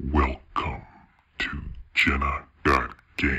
Welcome to Jenna Games.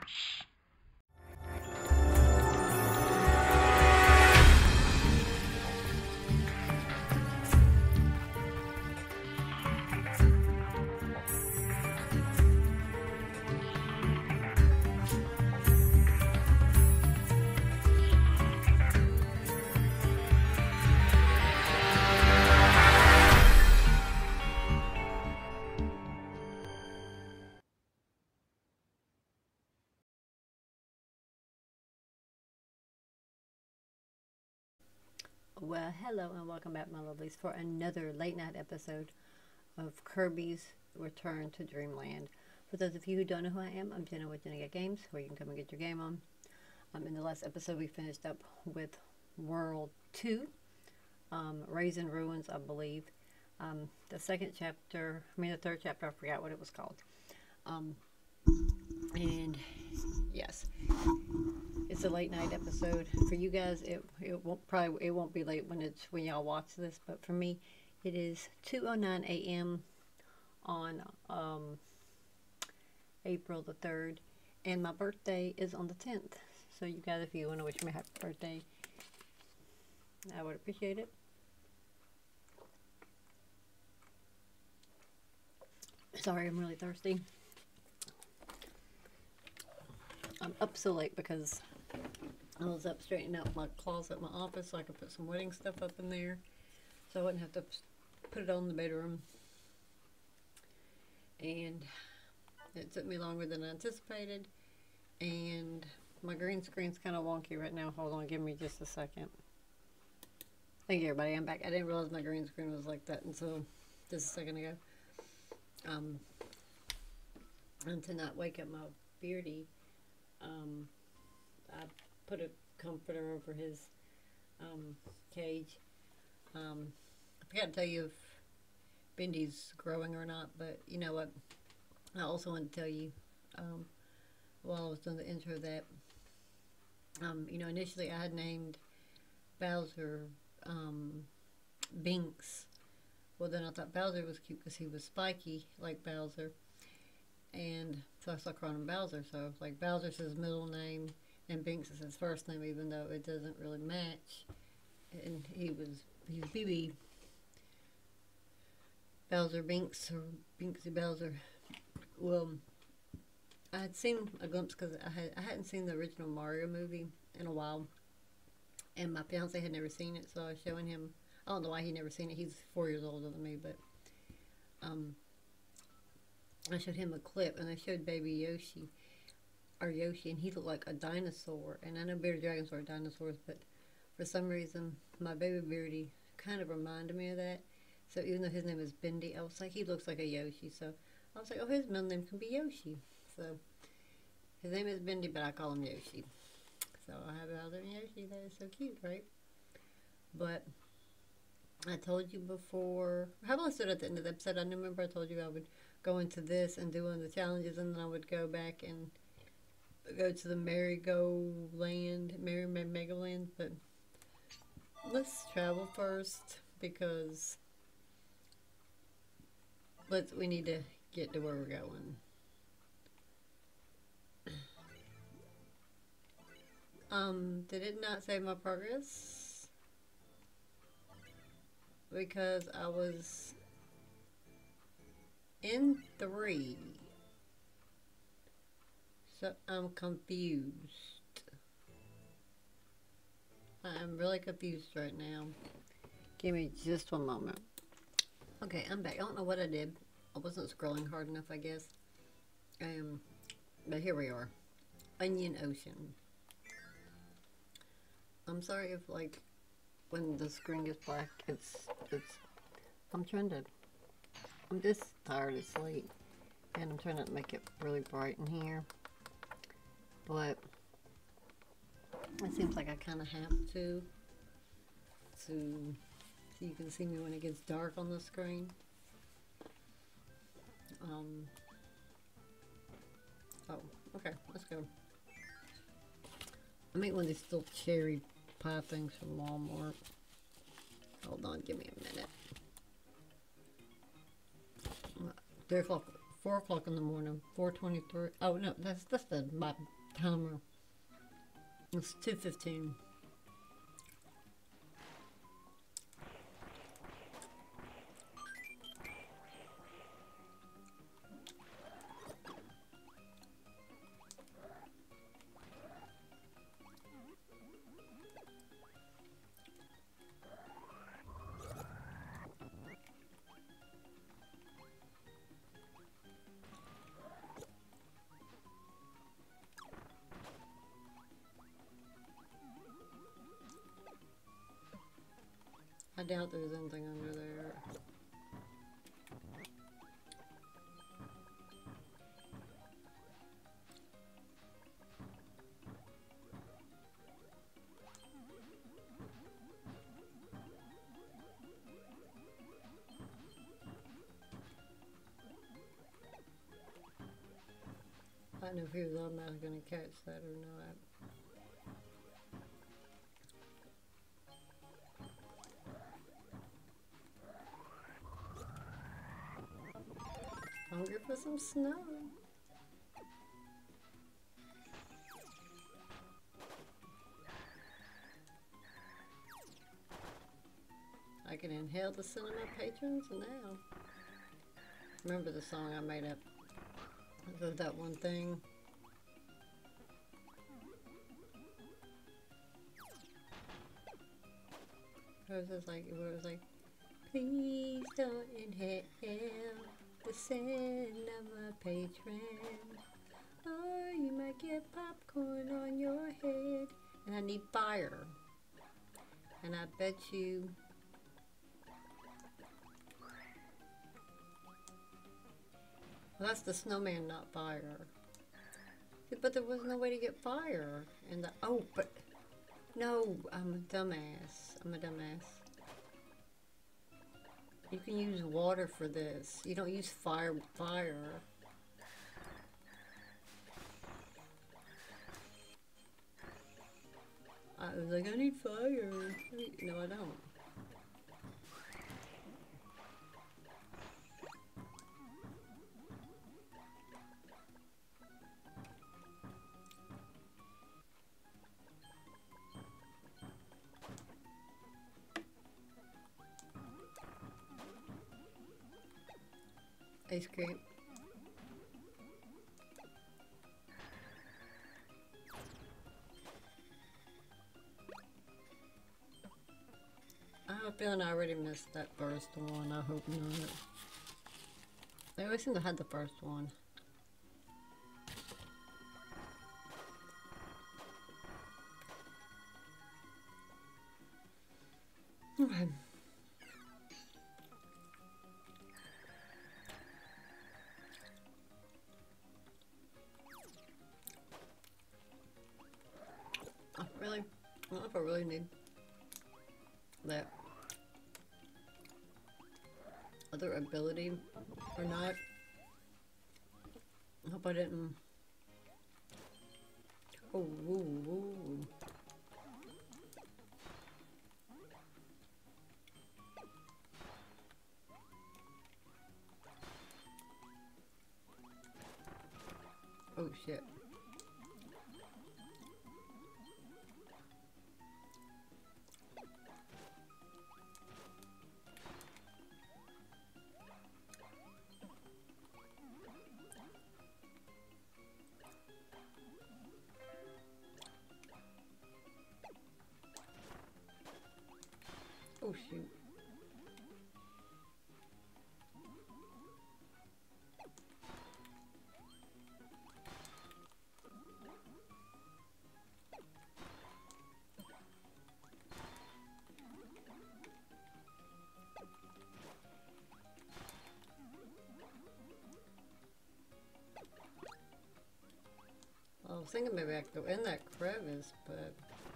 Well, hello and welcome back, my lovelies, for another late night episode of Kirby's Return to Dreamland. For those of you who don't know who I am, I'm Jenna with Jenna Games, where you can come and get your game on. In the last episode, we finished up with World 2, Raising Ruins, I believe. The third chapter, I forgot what it was called. And yes, it's a late night episode for you guys. It won't be late when y'all watch this, but for me, it is 2:09 a.m. on April the 3rd, and my birthday is on the 10th. So you guys, if you want to wish me a happy birthday, I would appreciate it. Sorry, I'm really thirsty. I'm up so late because I was up straightening out my closet in my office so I could put some wedding stuff up in there, so I wouldn't have to put it on in the bedroom. And it took me longer than I anticipated, and my green screen's kind of wonky right now. Hold on, give me just a second. Thank you, everybody. I'm back. I didn't realize my green screen was like that until just a second ago. And to not wake up my beardy, I put a comforter over his cage. I forgot to tell you if Bendy's growing or not, but you know what? I also want to tell you, while I was doing the intro, that initially I had named Bowser Binks. Well, then I thought Bowser was cute because he was spiky like Bowser, and so I started calling him Bowser. So like Bowser's his middle name and Binks is his first name, even though it doesn't really match. And he's BB Bowser Binks, or Binksy Bowser. Well, I had seen a glimpse because I hadn't seen the original Mario movie in a while, and my fiance had never seen it, so I was showing him. I don't know why he'd never seen it. He's 4 years older than me, but I showed him a clip, and I showed baby Yoshi, and he looked like a dinosaur. And I know bearded dragons are dinosaurs, but for some reason, my baby beardy kind of reminded me of that. So even though his name is Bendy, I was like, he looks like a Yoshi. So I was like, oh, his middle name can be Yoshi. So his name is Bendy, but I call him Yoshi. So I have Bowser and Yoshi. That is so cute, right? But I told you before, how about I said at the end of the episode, I remember I told you I would go into this and do one of the challenges, and then I would go back and go to the Megaland, but let's travel first, because we need to get to where we're going. Did it not save my progress? Because I was in 3. So I'm confused. I'm really confused right now. Give me just one moment. Okay, I'm back. I don't know what I did. I wasn't scrolling hard enough, I guess. But here we are. Onion Ocean. I'm sorry if, like, when the screen gets black, I'm just tired, it's late, and I'm trying to make it really bright in here, but it seems like I kind of have to, so you can see me when it gets dark on the screen. Oh, okay, let's go. I made one of these little cherry pie things from Walmart. Hold on, give me a minute. 3 o'clock, 4 o'clock in the morning, 4:23. Oh no, that's my timer. It's 2:15. I doubt there's anything under there. I don't know if he was automatically going to catch that or not. Hungry for some snow. I can inhale the scent of my patrons now. Remember the song I made up? That one thing. Where it was like, please don't inhale the scent of my patron, or you might get popcorn on your head. And I need fire. And I bet you well, that's the snowman, not fire. But there was no way to get fire. And but no, I'm a dumbass. You can use water for this. You don't use fire with fire. I was like, I need fire. No, I don't. Ice cream. I have a feeling I already missed that first one. I hope not. They always seem to have the first one. Okay. Really? I don't know if I really need that other ability or not. I hope I didn't. Oh, ooh, ooh. Oh shit. Oh shoot. I was thinking maybe I could go in that crevice, but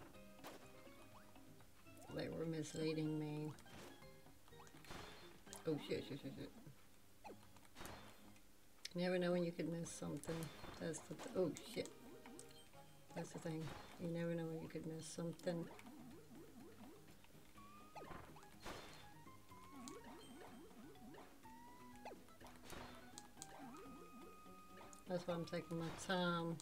they were misleading me. Oh shit, shit, shit, shit. You never know when you could miss something. That's the oh shit. That's the thing. You never know when you could miss something. That's why I'm taking my time.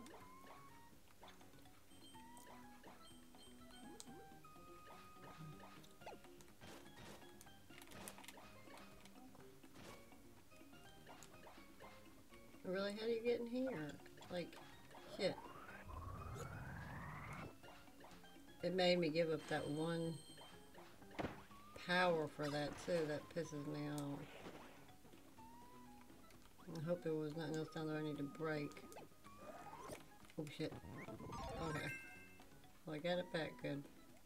Really? How do you get in here? Like, shit. It made me give up that one power for that too. That pisses me off. I hope there was nothing else down there I need to break. Oh shit. Okay. Well, I got it back good.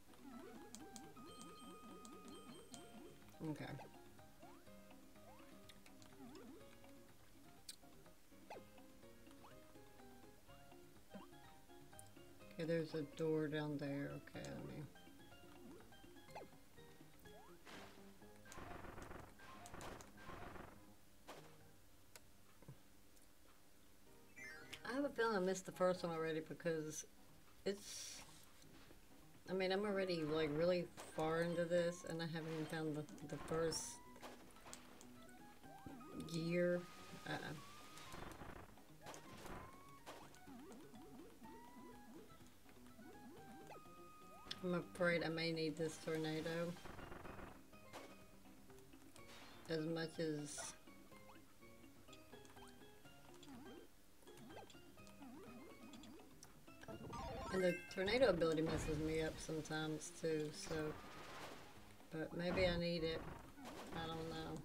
Okay. Okay, there's a door down there. Okay, let me... I have a feeling I missed the first one already because it's... I mean, I'm already like really far into this and I haven't even found the first gear. I'm afraid I may need this tornado as much as... And the tornado ability messes me up sometimes too, so... But maybe I need it. I don't know.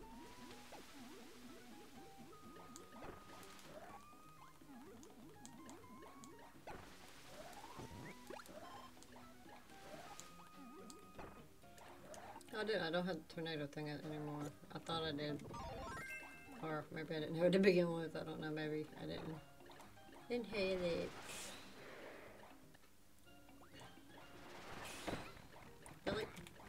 I don't have the tornado thing anymore. I thought I did. Or maybe I didn't have it to begin with. I don't know, maybe I didn't have it. Really?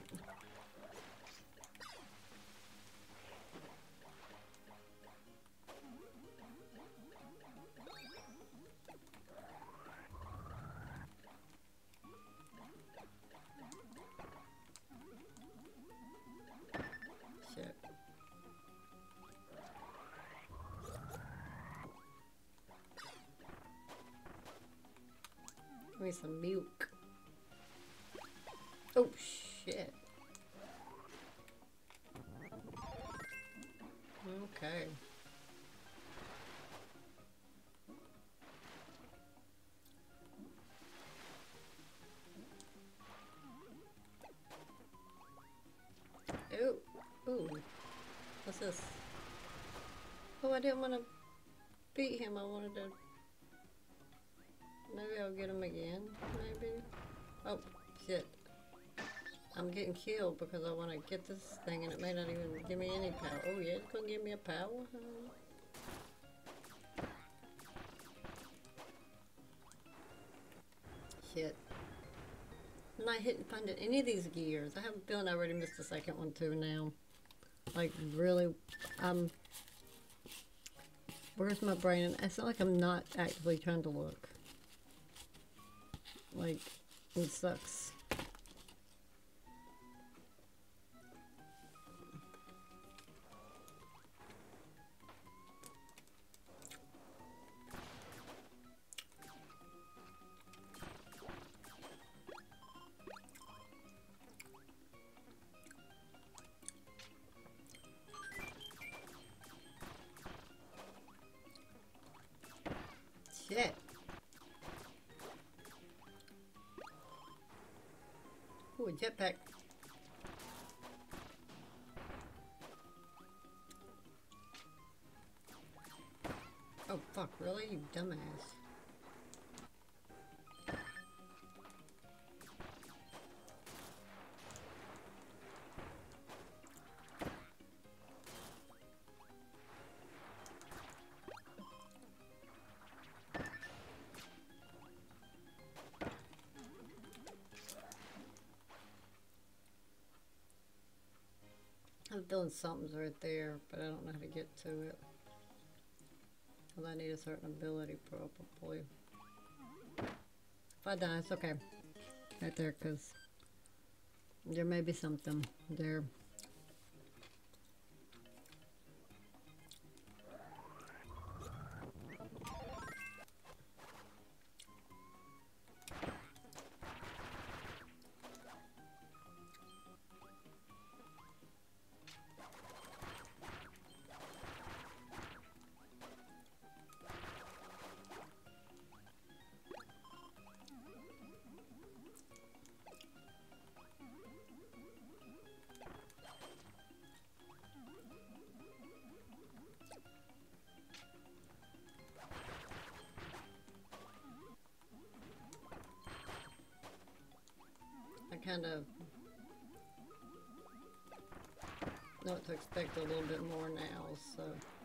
Shit. Give me some milk. Oh shit. Okay. Ooh. Ooh. What's this? Oh, I didn't want to beat him. I wanted to... Maybe I'll get him again. Maybe. Oh, shit. I'm getting killed because I want to get this thing and it may not even give me any power. Oh yeah, it's going to give me a power? Shit. I'm not finding any of these gears. I have a feeling I already missed the second one too now. Like, really, where's my brain? And it's not like I'm not actively trying to look. Like, it sucks. Shit. Ooh, a jetpack. Oh fuck, really? You dumbass. I'm feeling something's right there, but I don't know how to get to it. Well, I need a certain ability, probably. If I die, it's okay. Right there, because there may be something there. kind of know what to expect a little bit more now, so.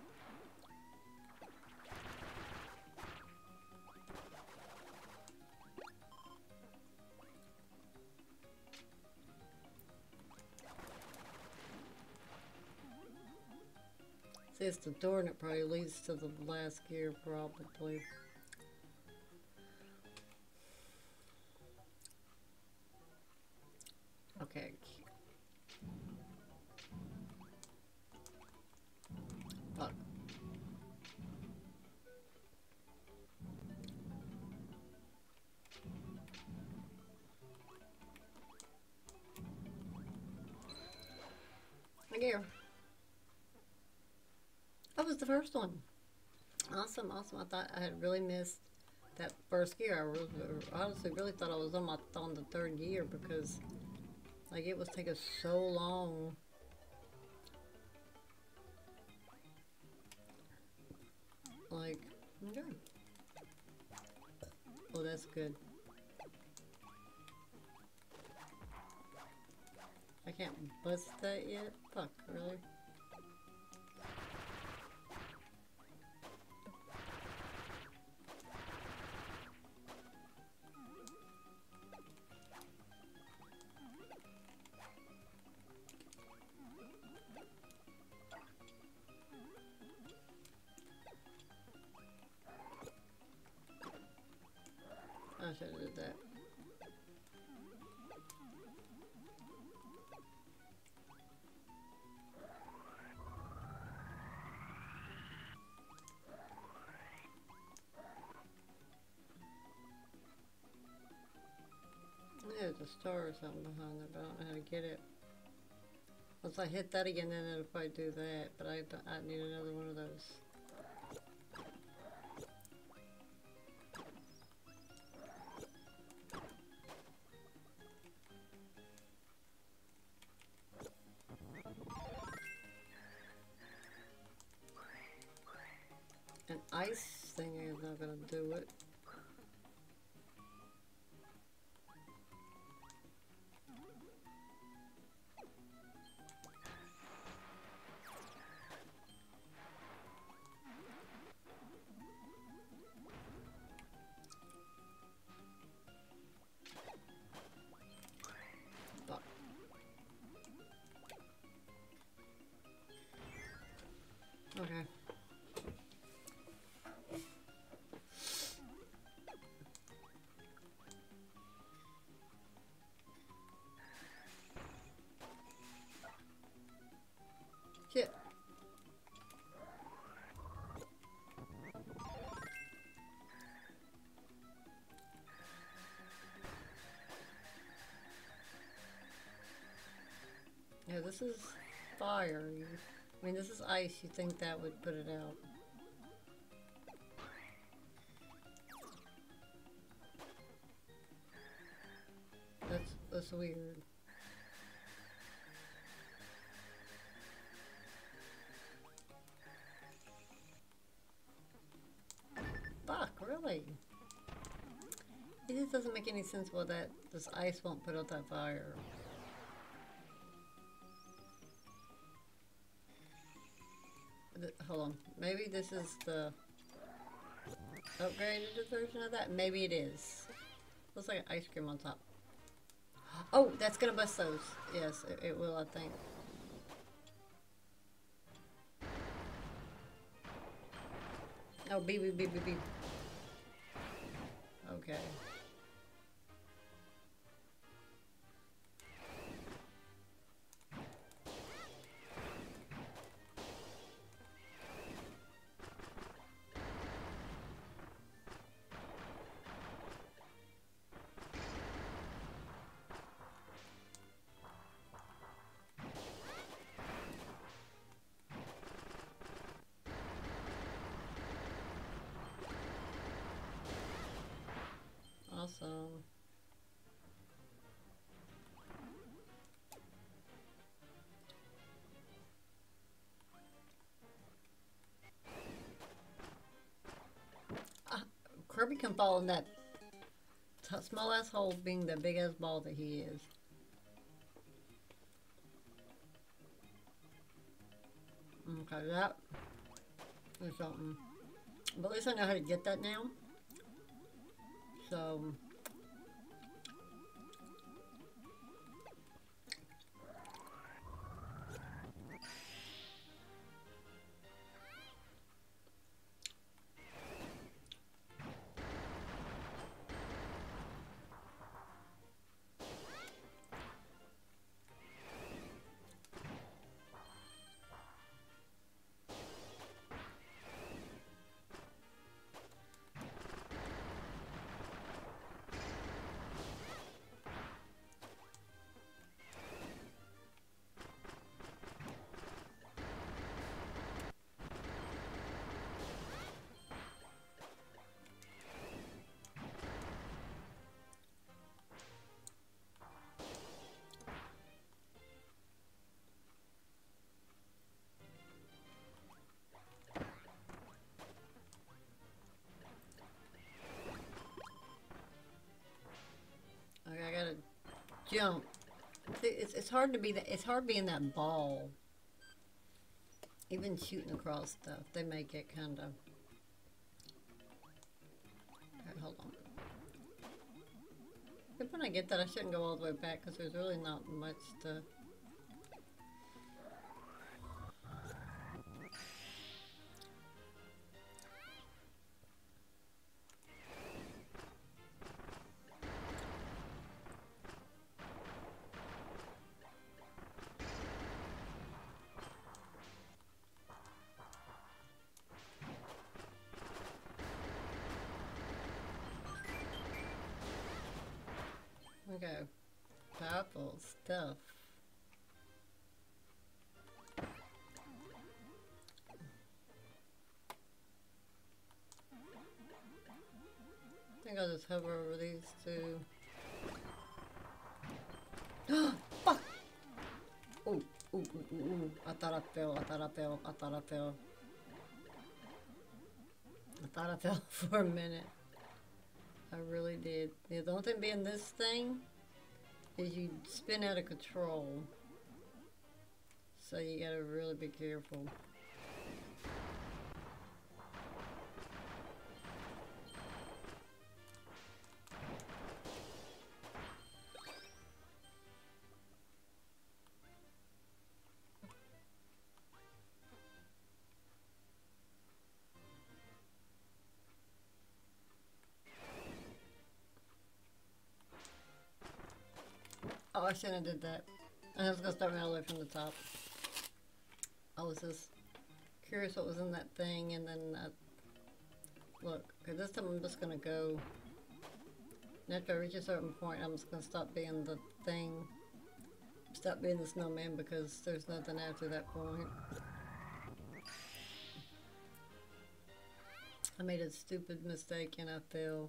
See, it's the door and it probably leads to the last gear, probably. Okay. Fuck. Gear. That was the first one. Awesome, awesome. I thought I had really missed that first gear. I honestly really thought I was on the third gear because like it was taking so long. Like, okay. Oh, that's good. I can't bust that yet? Fuck, really? I should have did that. There's a star or something behind it, but I don't know how to get it. Once I hit that again, then it'll probably do that, but I need another one of those. An ice thing is not gonna do it. Okay. Shit. Yeah, this is fire. I mean, this is ice. You think that would put it out. That's weird. Fuck, really? It just doesn't make any sense why this ice won't put out that fire. Hold on. Maybe this is the upgraded version of that? Maybe it is. Looks like an ice cream on top. Oh, that's gonna bust those. Yes, it will, I think. Oh, beep, beep, beep, beep, beep. Okay. Awesome. Kirby can fall in that small ass hole being the big ass ball that he is. Okay, that is something. But at least I know how to get that now. So... Okay, I gotta jump. It's hard to be that. It's hard being that ball. Even shooting across stuff, they make it kind of. Okay, hold on. But when I get that, I shouldn't go all the way back because there's really not much to. Okay, powerful stuff. I think I'll just hover over these two. Fuck! Ooh, ooh, ooh, ooh. I thought I fell, I thought I fell, I thought I fell. I thought I fell for a minute. I really did. Yeah, the only thing being this thing is you spin out of control. So you gotta really be careful. Oh, I shouldn't have did that. I was gonna start my all the way from the top. I was just curious what was in that thing, and then look, cause this time I'm just gonna go. And after I reach a certain point, I'm just gonna stop being the thing. Stop being the snowman because there's nothing after that point. I made a stupid mistake and I fell.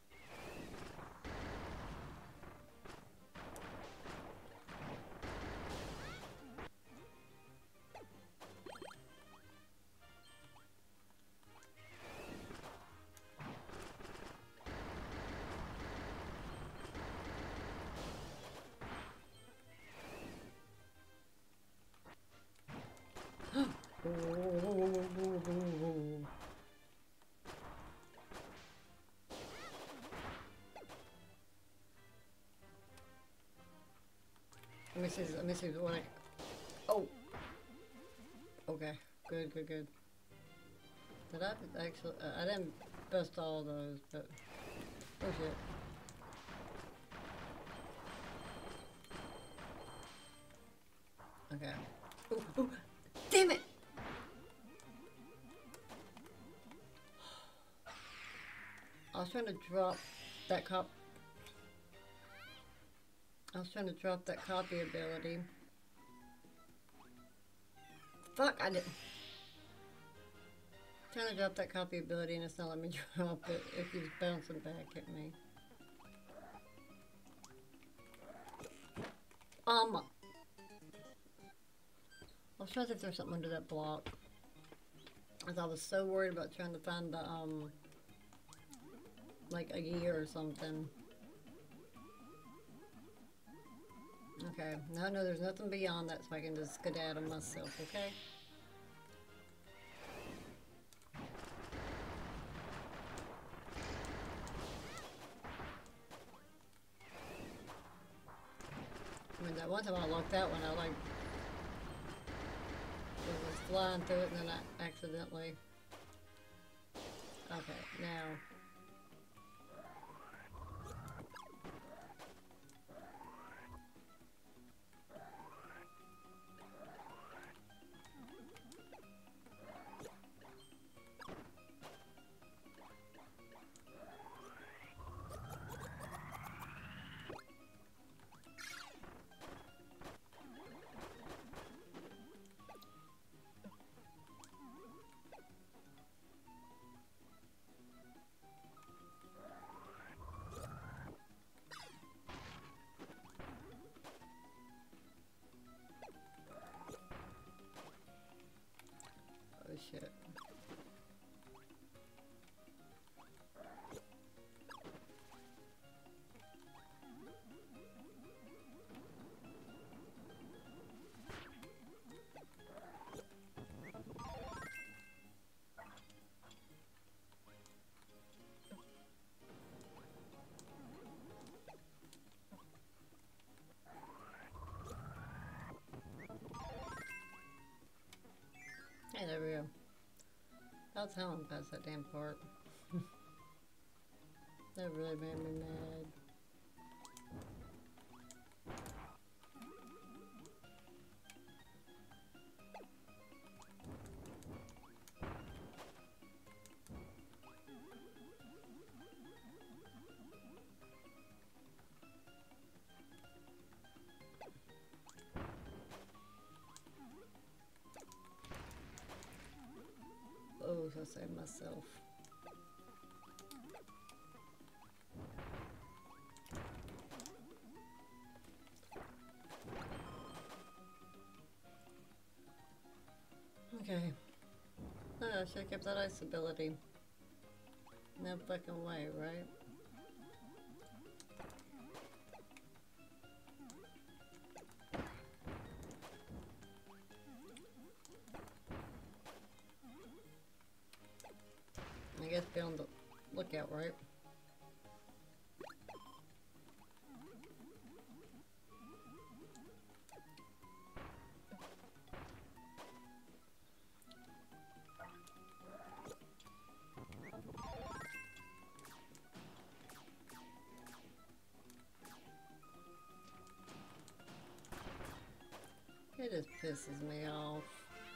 Let me see what I... Oh! Okay, good, good, good. Did I actually... I didn't bust all those, but... Oh shit. Okay. Ooh, ooh. Damn it! I was trying to drop that cop... I was trying to drop that copy ability. Fuck, I didn't. Trying to drop that copy ability and it's not letting me drop it if he's bouncing back at me. I was trying to see if there's something under that block. As I was so worried about trying to find the, like a gear or something. Okay, now I know there's nothing beyond that, so I can just skedaddle myself, okay? one time I locked that one. I like was flying through it and then I accidentally. Okay, now. Oh shit. Hey, there we go. That's how I'm past that damn part. That really made me mad. Oh, I saved myself. Okay. Oh, I should have kept that ice ability. No fucking way, right? I guess be on the lookout, right? It just pisses me off.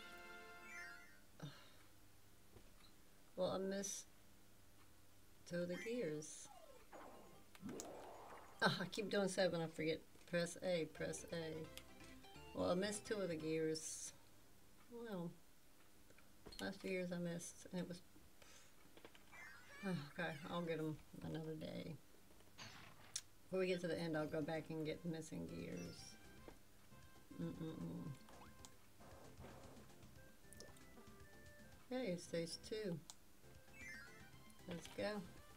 Well, I missed 2 of the gears. Oh, I keep doing 7, I forget. Press A, press A. Well, I missed 2 of the gears. Well, last 2 years I missed, and it was... Oh, okay, I'll get them another day. Before we get to the end, I'll go back and get missing gears. Okay, stage 2. Let's go.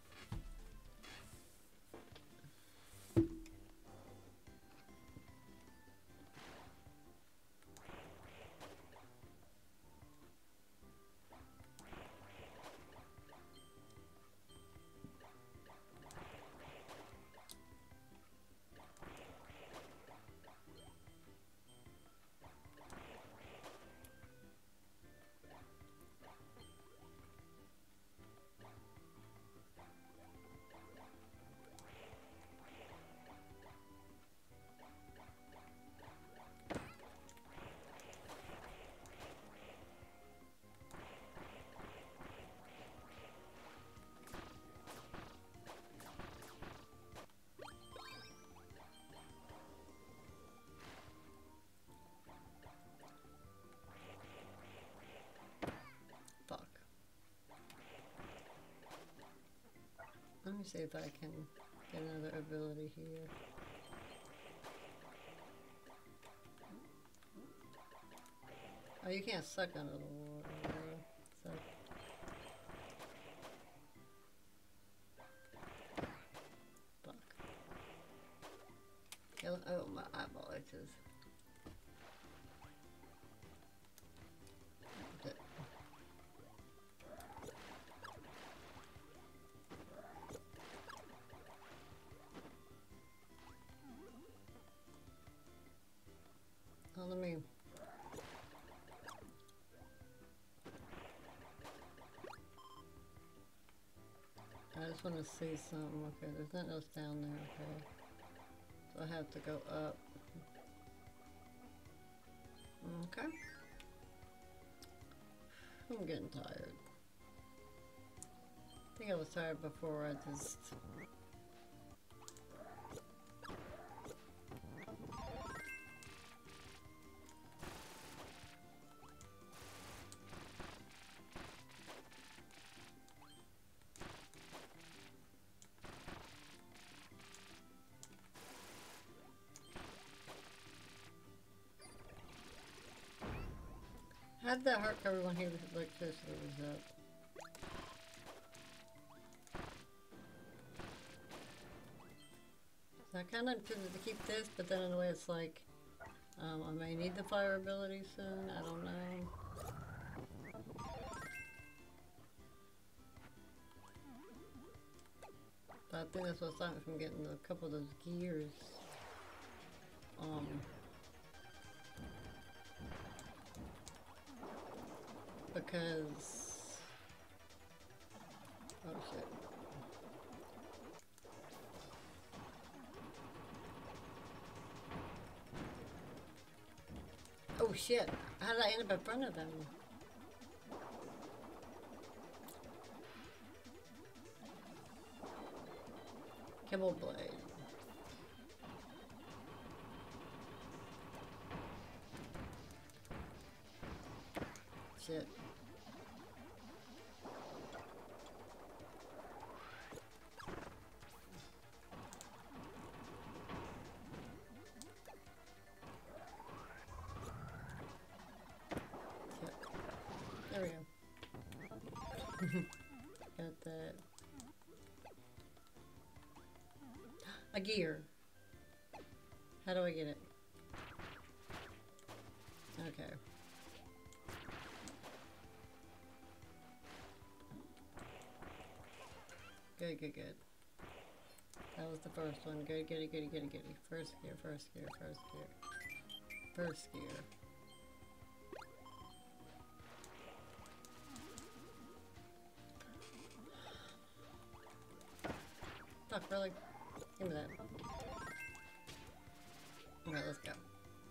Let me see if I can get another ability here. Oh, you can't suck under the water, right? So. Fuck. Oh, my eyeball itches. just want to see something. Okay, there's nothing else down there. Okay. So I have to go up. Okay. I'm getting tired. I think I was tired before. I just... How'd that hurt everyone here with electricity was up? So I kind of intended to keep this, but then in a way it's like, I may need the fire ability soon, I don't know. But I think that's what's stopping me from getting a couple of those gears. Because... oh shit. Oh shit, how did I end up in front of them? Kibble blade. Shit. There we go. Got that. A gear. How do I get it? Okay. Good, good, good. That was the first one. Good, goody, goody, goody, goody. First gear, first gear, first gear. First gear. Fuck, really? Give me that. Alright, let's go.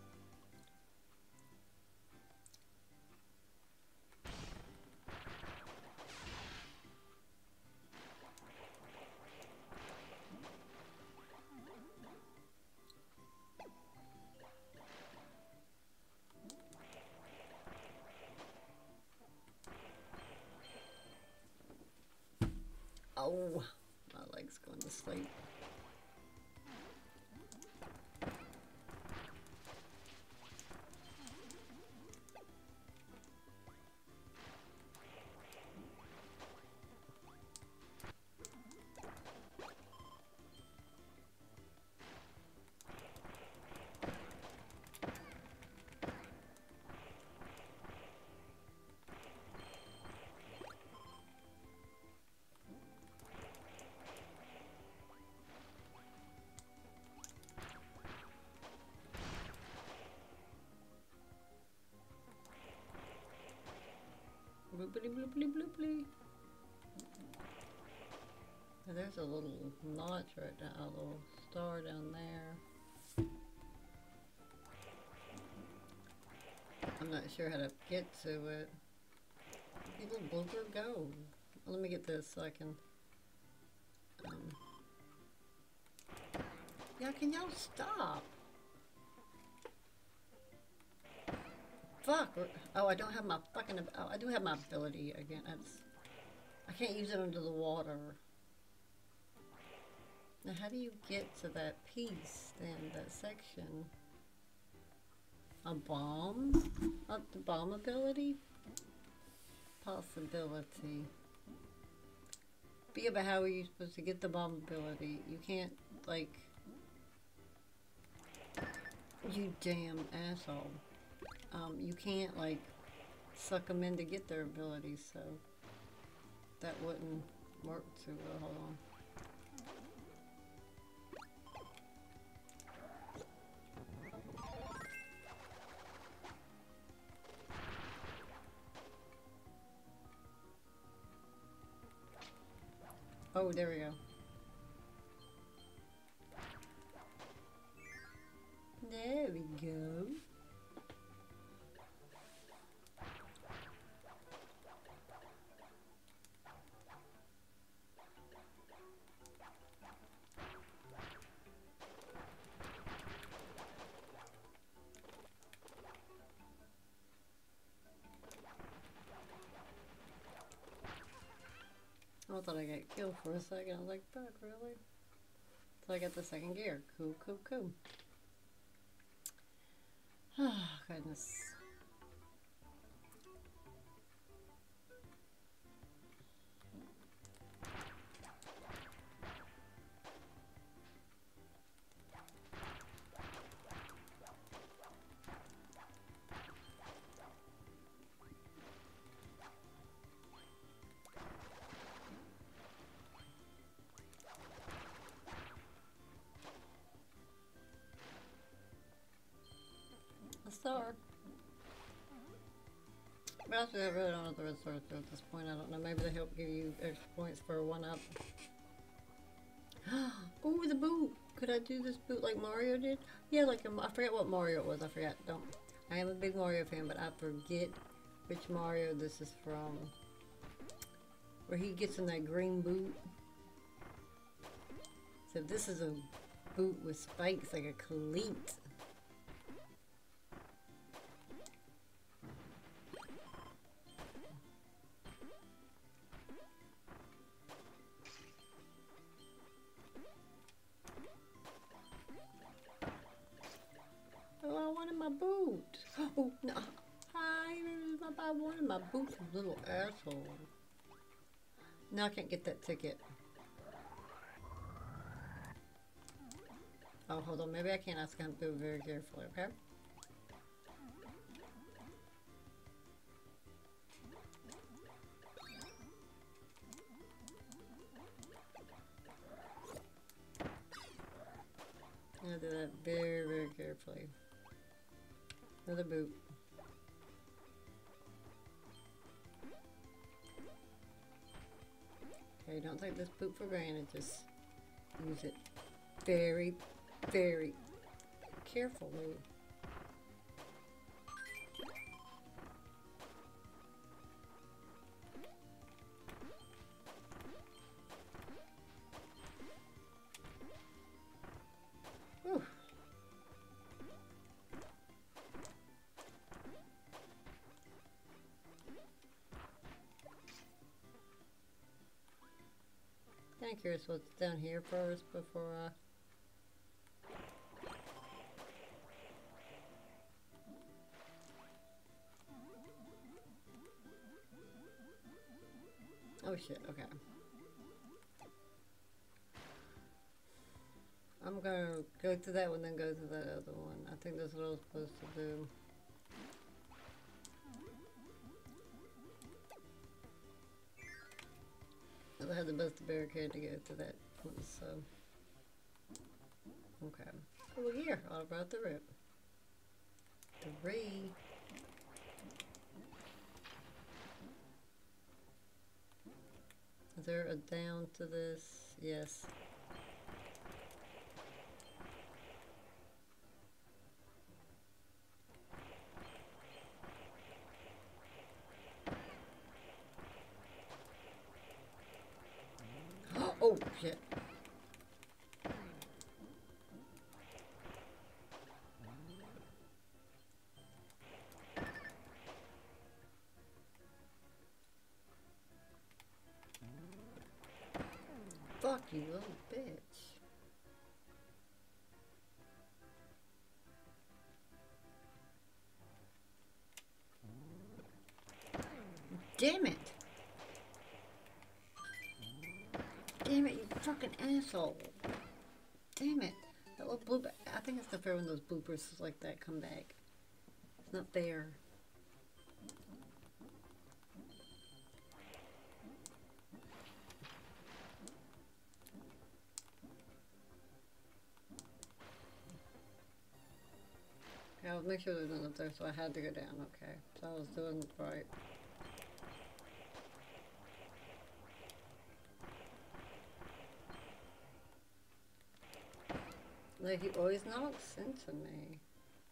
Oh, my leg's going to sleep. Bloopity bloopity bloopity. There's a little notch right down, a little star down there. I'm not sure how to get to it. Where'd the little blooper go? Let me get this so I can. Yeah, can y'all stop? Fuck! Oh, I don't have my fucking. Oh, I do have my ability again. I can't use it under the water. Now, how do you get to that piece then? That section? A bomb? The bomb ability? Possibility. But yeah, but how are you supposed to get the bomb ability? You can't, like. You damn asshole. You can't, like, suck them in to get their abilities, so that wouldn't work too well. Hold on. Oh, there we go. There we go. I thought I got killed for a second. I was like, fuck, really? So I got the second gear. Cool, cool, cool. Oh, goodness. Star. But actually, I really don't know what the red stars do at this point. I don't know. Maybe they help give you extra points for a 1-up. Oh, the boot! Could I do this boot like Mario did? Yeah, like I forget what Mario it was. I forgot. Don't. I am a big Mario fan, but I forget which Mario this is from. Where he gets in that green boot. So this is a boot with spikes, like a cleat. Oh, I wanted my boot. Oh, no. I wanted my boot, you little asshole. Now I can't get that ticket. Oh, hold on. Maybe I can't. I just gotta do it very carefully, okay? I'm gonna do that very, very carefully. Another boot. Okay, don't take this boot for granted. Just use it very, very carefully. Whew. Kind of curious what's down here first before I... Oh shit, okay. I'm gonna go to that one, then go to that other one. I think that's what I was supposed to do. I had the best barricade to go to that one, so... Okay. Over here, all about the route. 3. Is there a down to this? Yes. Oh, shit. Fuck you, little bitch. Damn it! Damn it, you fucking asshole. Damn it. That little blooper. I think it's not fair when those bloopers like that come back. It's not fair. Okay, I'll make sure there's none up there, so I had to go down. Okay, so I was doing it right. Like, he always knocks into me.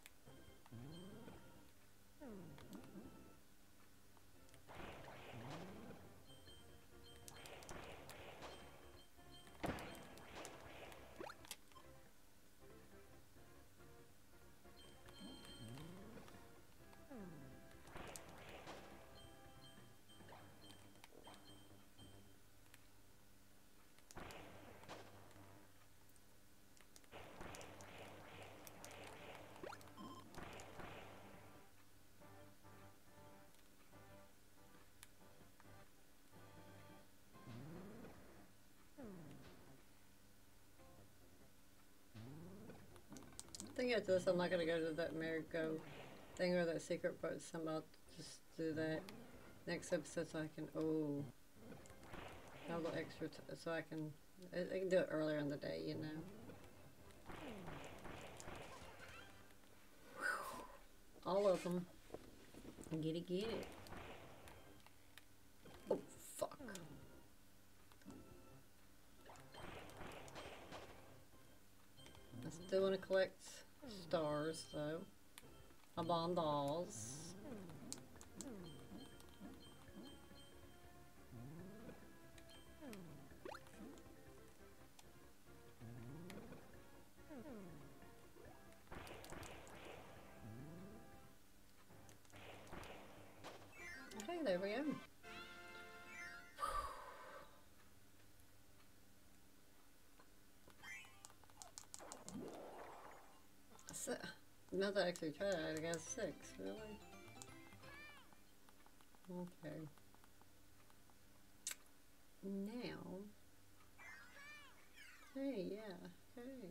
I think after this, I'm not gonna go to that merry-go thing or that secret boat. So I'm about to just do that next episode so I can, have a little extra, so I can do it earlier in the day, you know. All of them. Get it, get it. Oh, fuck. I still want to collect stars, though. I'm on dolls. Okay, there we go. Not that I actually tried it, I got 6, really? Okay. Now. Hey, yeah, hey.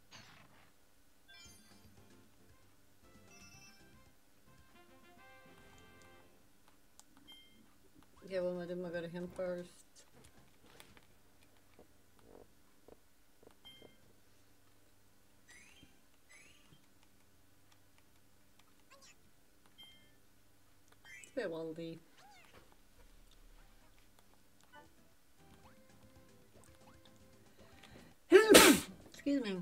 Yeah, well, I'm gonna go to him first. It's a bit wonky. Excuse me.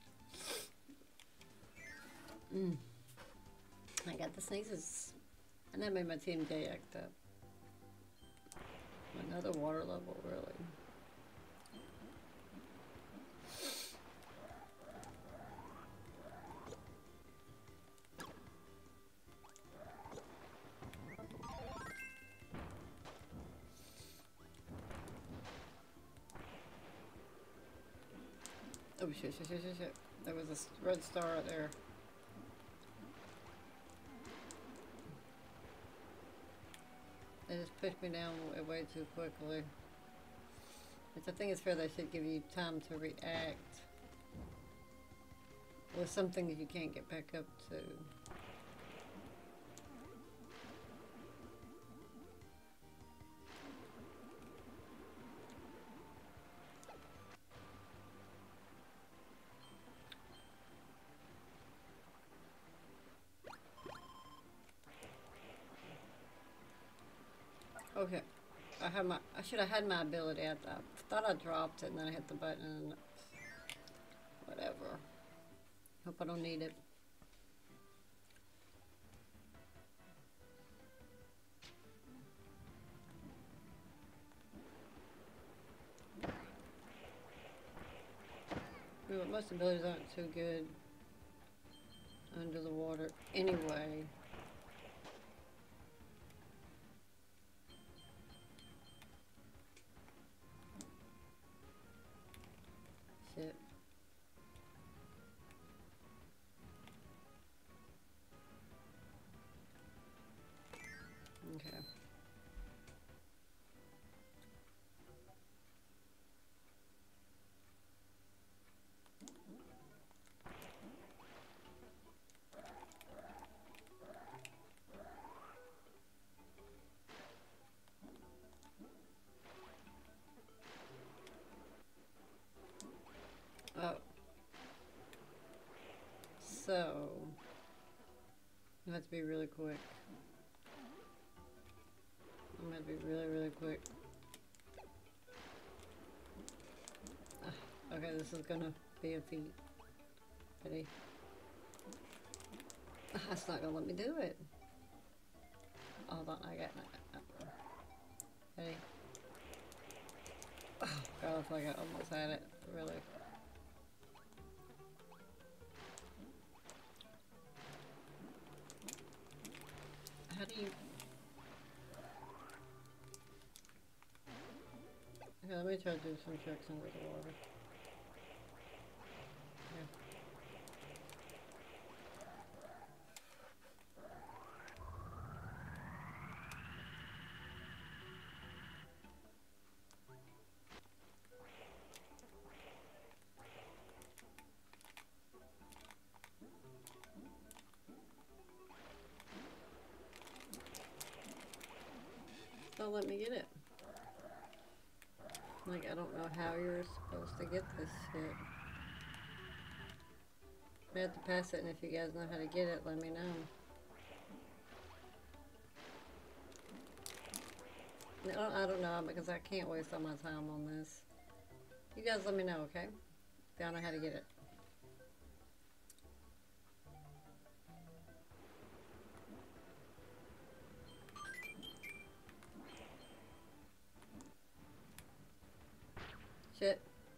I got the sneezes. And that made my team gay act up. Another water level, really. Oh shit. There was a red star out there. They just pushed me down way too quickly. Which I think it's fair they should give you time to react. With some things you can't get back up to. Okay, I should have had my ability. I thought I dropped it and then I hit the button and whatever. Hope I don't need it. Well, most abilities aren't too good under the water anyway. Shit. Okay. Oh. So, you have to be really quick. I'm gonna be really quick. Okay, this is gonna be a feat. Ready? That's not gonna let me do it. Hold on, I got it. Ready? Oh god, I feel like I almost had it. Really. How do you... Okay, let me try to do some tricks under the water. Yeah. Don't let me get it. Like, I don't know how you're supposed to get this shit. We have to pass it, and if you guys know how to get it, let me know. No, I don't know, because I can't waste all my time on this. You guys let me know, okay? If y'all know how to get it. Shit.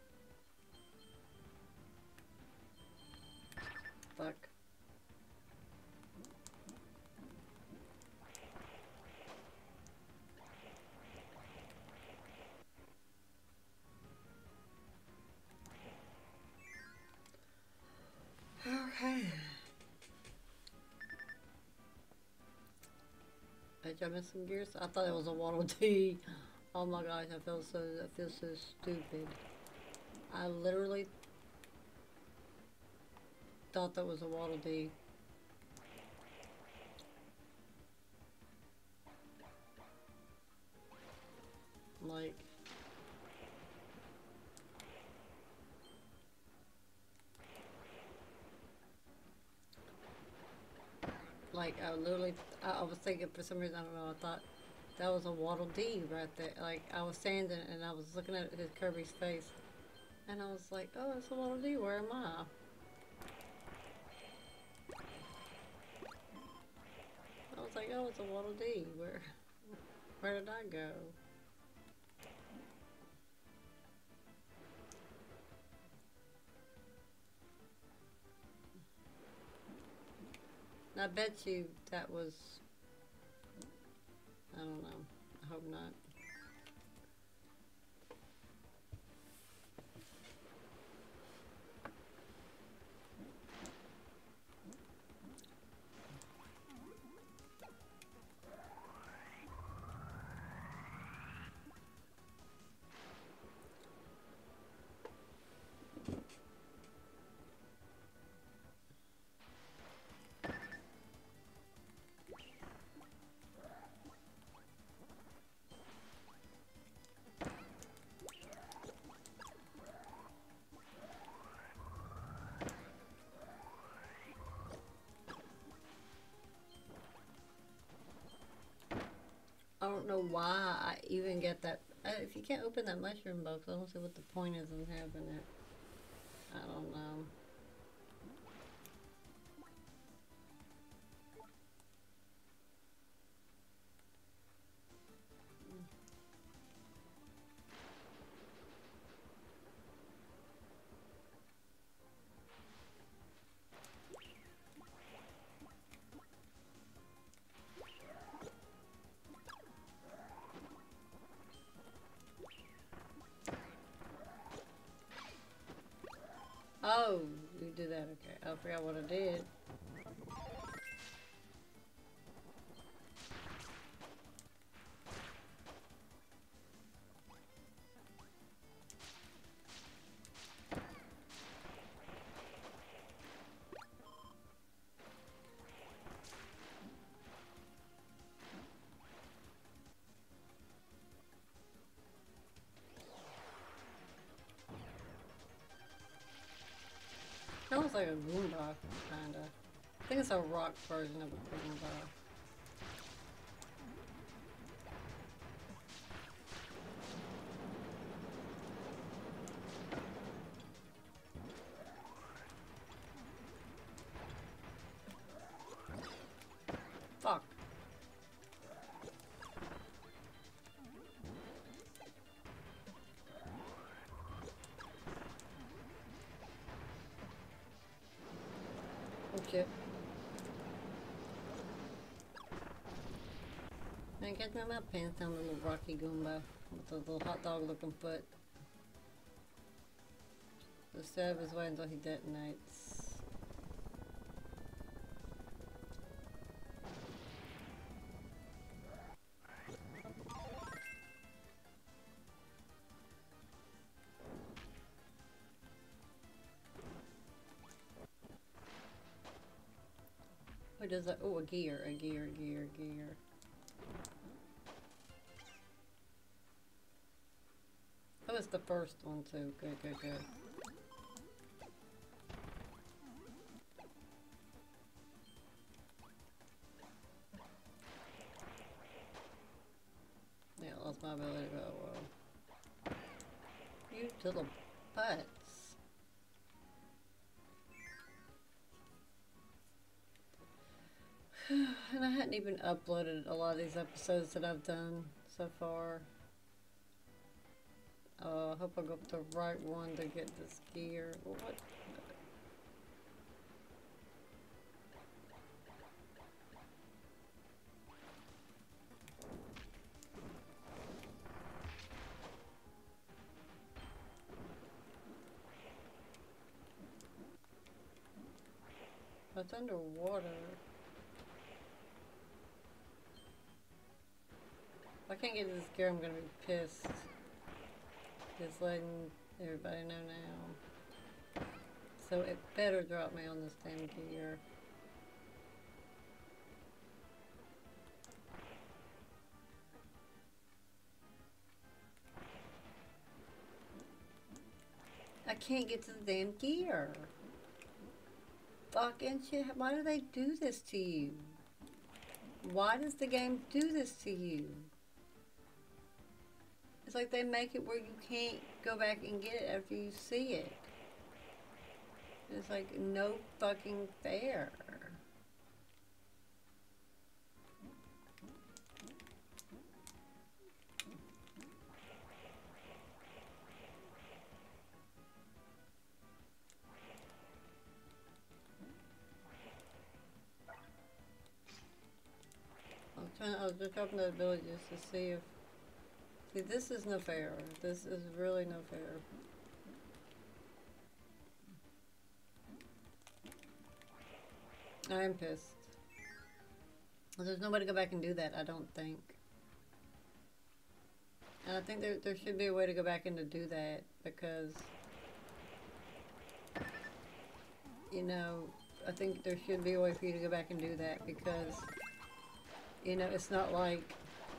Fuck. Okay. Did y'all miss some gears? I thought it was a Waddle Dee. Oh my gosh, I feel so stupid. I literally thought that was a Waddle Dee. Like I was thinking for some reason, I don't know, I thought that was a Waddle Dee right there. Like, I was standing and I was looking at his Kirby's face, and I was like, oh, it's a Waddle Dee, where am I? I was like, oh, it's a Waddle Dee, where did I go? I bet you that was, I don't know, I hope not. I don't know why I even get that. If you can't open that mushroom box, I don't see what the point is in having it. I don't know. Oh, you did that, okay. I forgot what I did. That looks like a Goomba, kinda. I think it's a rock version of a Goomba. Chip. I catch me my pants down the little rocky Goomba with the little hot dog looking foot. The stove is waiting until he detonates. What does that? Oh, a gear. That was the first one too. Good. Yeah, I lost my ability to go. You little butts. And I hadn't even uploaded a lot of these episodes that I've done so far. I hope I go up the right one to get this gear. What? It's underwater. If I can't get this gear, I'm gonna be pissed. Just letting everybody know now. So it better drop me on this damn gear. I can't get to the damn gear. Fucking shit. Why do they do this to you? Why does the game do this to you? It's like they make it where you can't go back and get it after you see it. It's like no fucking fair. I was just dropping the ability just to see if... See, this is no fair. This is really no fair. I am pissed. There's nobody to go back and do that, I don't think. And I think there should be a way to go back and to do that, because... You know, I think there should be a way for you to go back and do that, because... You know, it's not like...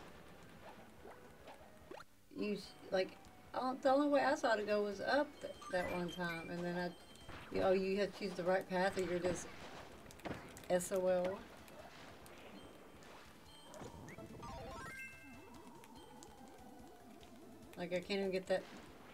You, like... The only way I saw it go was up that one time, and then you had to choose the right path, or you're just... SOL. Like, I can't even get that.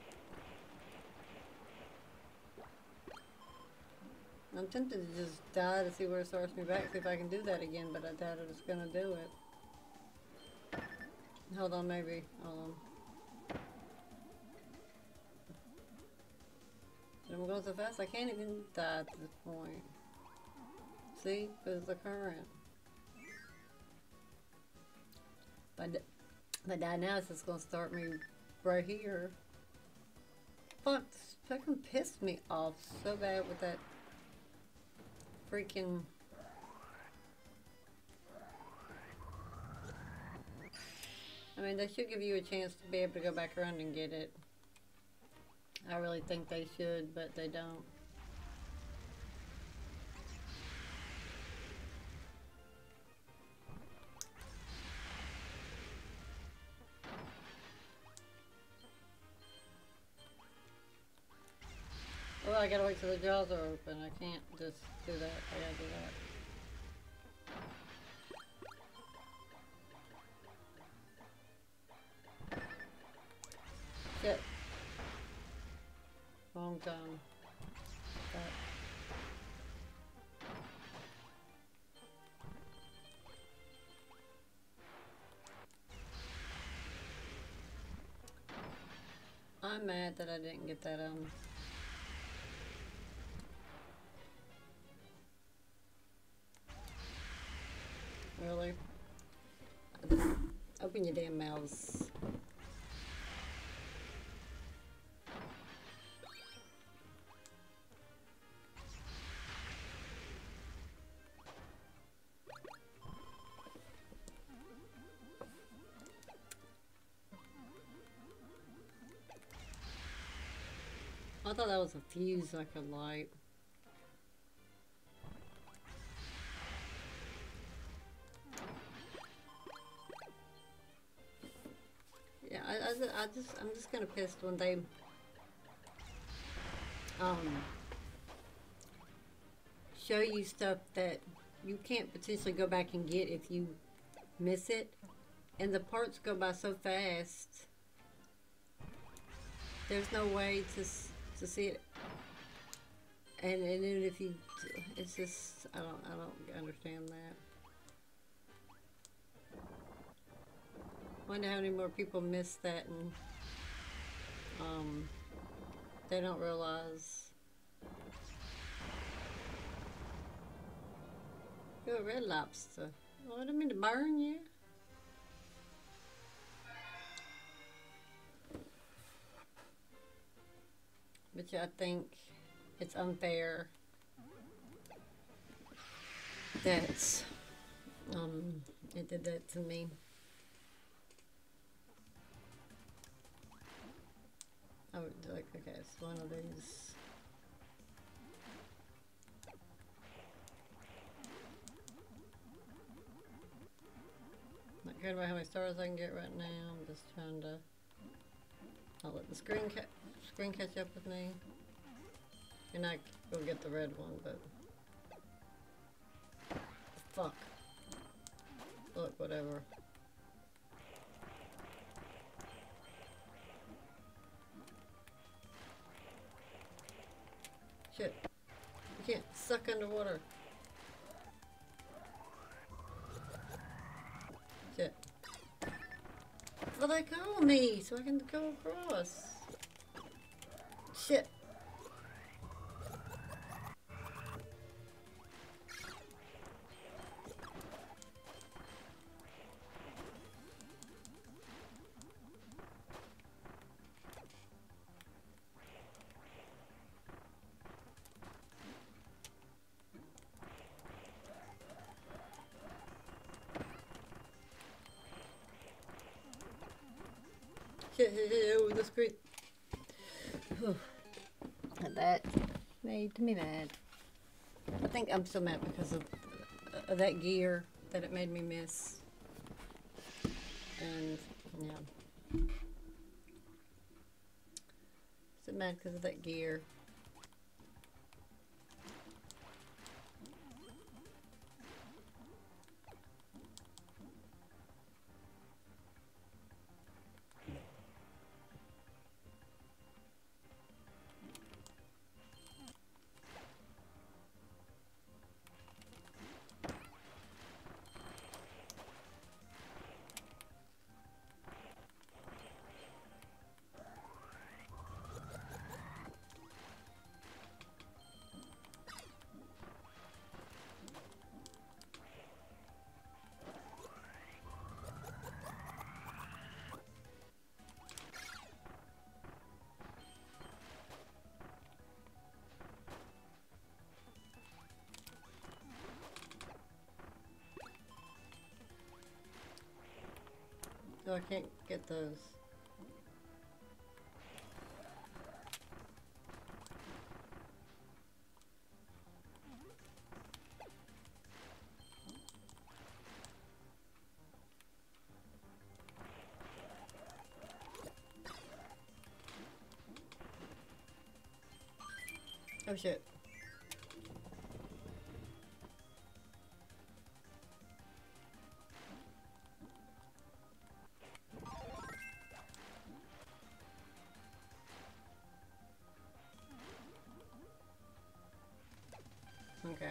I'm tempted to just die to see where it starts me back, see if I can do that again, but I doubt it's gonna do it. Hold on, maybe. Hold on. I'm going so fast, I can't even die at this point. See? Because the current. But now it's just going to start me right here. Fuck, this fucking pissed me off so bad with that freaking... I mean, they should give you a chance to be able to go back around and get it. I really think they should, but they don't. Well, I gotta wait till the jaws are open. I can't just do that. I gotta do that. Shit. Wrong time. I'm mad that I didn't get that, really. Open your damn mouths. I thought that was a fuse I could light. Yeah, I'm just kind of pissed when they show you stuff that you can't potentially go back and get if you miss it, and the parts go by so fast. There's no way to see it, and even if you, it's just I don't understand that. Wonder how many more people miss that and they don't realize. You're a red lobster. Oh, I didn't mean to burn you. But yeah, I think it's unfair that it did that to me. I would like, okay, it's one of these. Not caring about how many stars I can get right now. I'm just trying to not let the screen catch up with me. And I go get the red one, but fuck. Look, whatever. Shit. You can't suck underwater. Shit. Well, they call me so I can go across. Shit. Oh, the screen. That made me mad. I think I'm so mad because of that gear that it made me miss. And, yeah. So mad because of that gear. So I can't get those. Oh shit. Okay.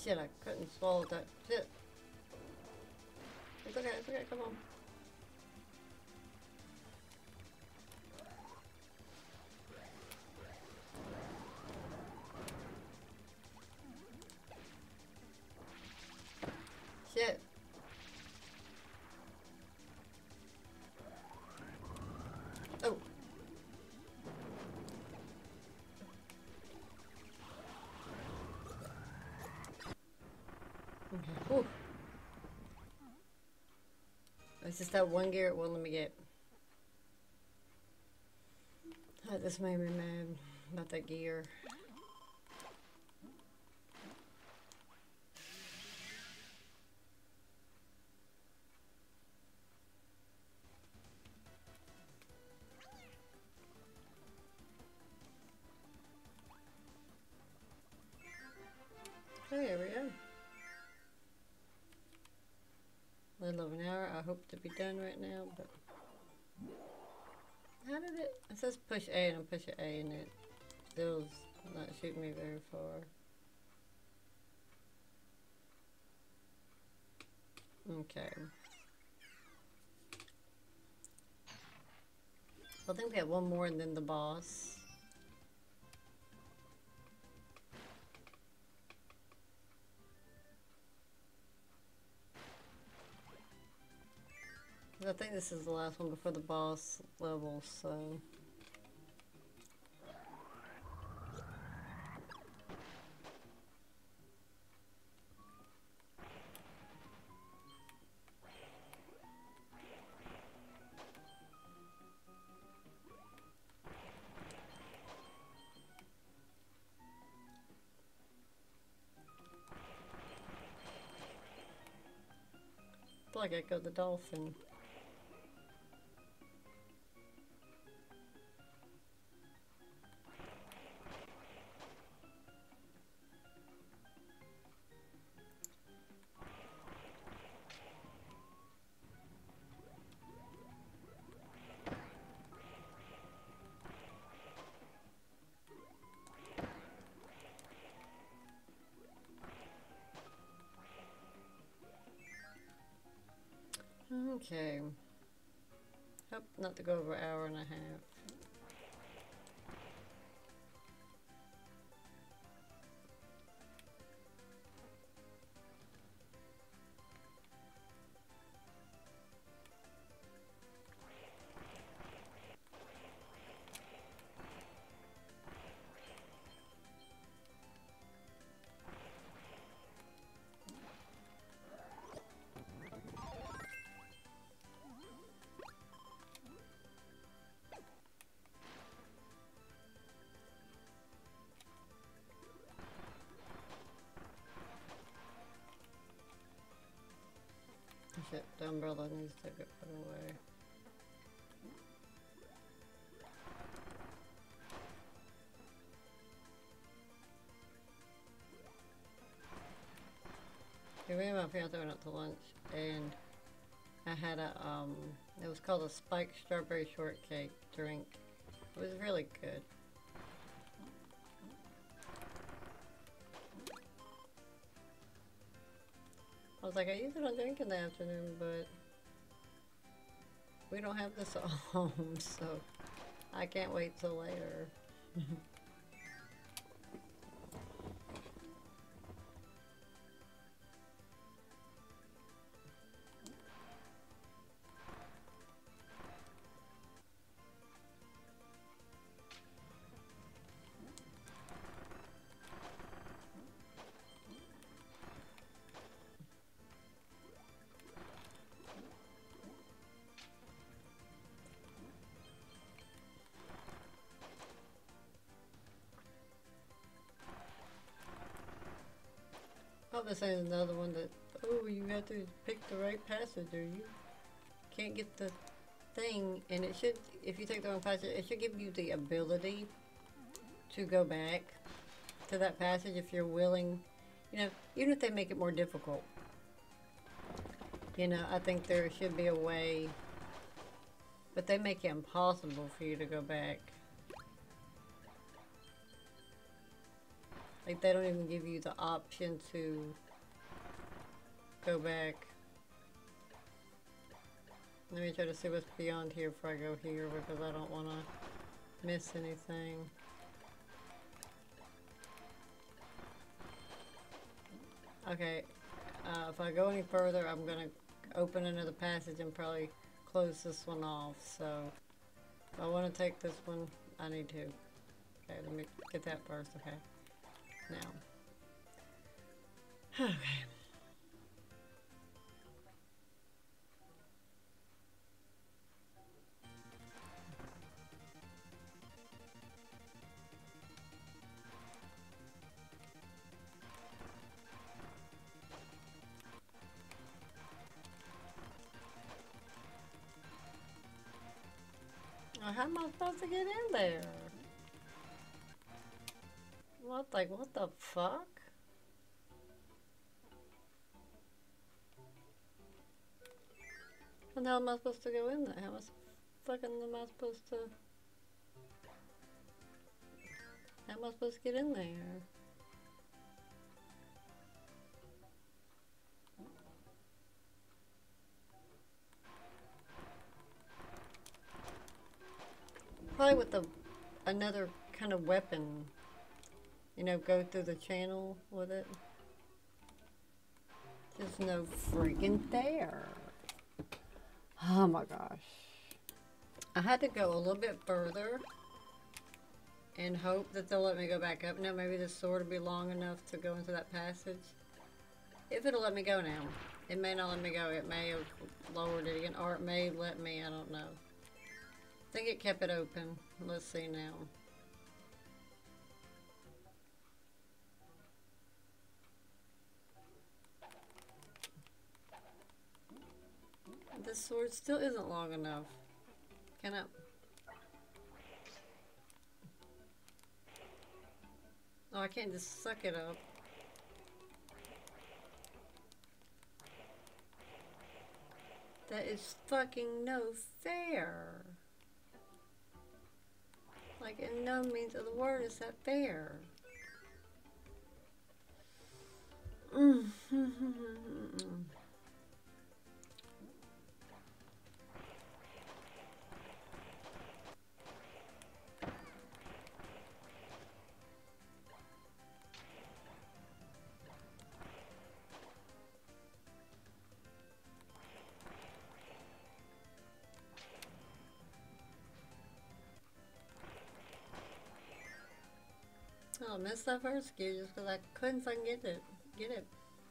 Shit, I couldn't swallow that. Shit. It's okay, come on. Shit. Oh. Okay. Ooh. It's just that one gear it won't let me get. That just made me mad about that gear. Oh, there we go. Little over an hour. I hope to be done right now, but how did it? It says push A and I'm pushing A and it still's not shooting me very far. Okay. I think we have one more and then the boss. I think this is the last one before the boss level, so... I feel like I go the dolphin. Okay. Hope not to go over an hour and a half. Shit, the umbrella needs to get put away. Me and my fiance went out to lunch and I had a, it was called a spiked strawberry shortcake drink. It was really good. I was like, I usually don't drink in the afternoon, but we don't have this at home, so I can't wait till later. Oh, this ain't another one that, oh, you have to pick the right passage or you can't get the thing. And it should, if you take the wrong passage, it should give you the ability to go back to that passage if you're willing. You know, even if they make it more difficult. You know, I think there should be a way, but they make it impossible for you to go back. Like, they don't even give you the option to go back. Let me try to see what's beyond here before I go here, because I don't want to miss anything. Okay, if I go any further, I'm going to open another passage and probably close this one off. So, if I want to take this one, I need to. Okay, let me get that first. Okay, now. Okay. Well, how am I supposed to get in there? What the fuck? How the hell am I supposed to go in there? How am I supposed to... How am I supposed to get in there? Probably with another kind of weapon. You know, go through the channel with it. There's no freaking there. Oh my gosh. I had to go a little bit further and hope that they'll let me go back up. Now maybe this sword will be long enough to go into that passage. If it'll let me go now. It may not let me go. It may have lowered it again. Or it may let me. I don't know. I think it kept it open. Let's see now. This sword still isn't long enough. Can I... Oh, I can't just suck it up. That is fucking no fair. Like, in no means of the word is that fair. Oh, I missed that first gear just because I couldn't fucking get it.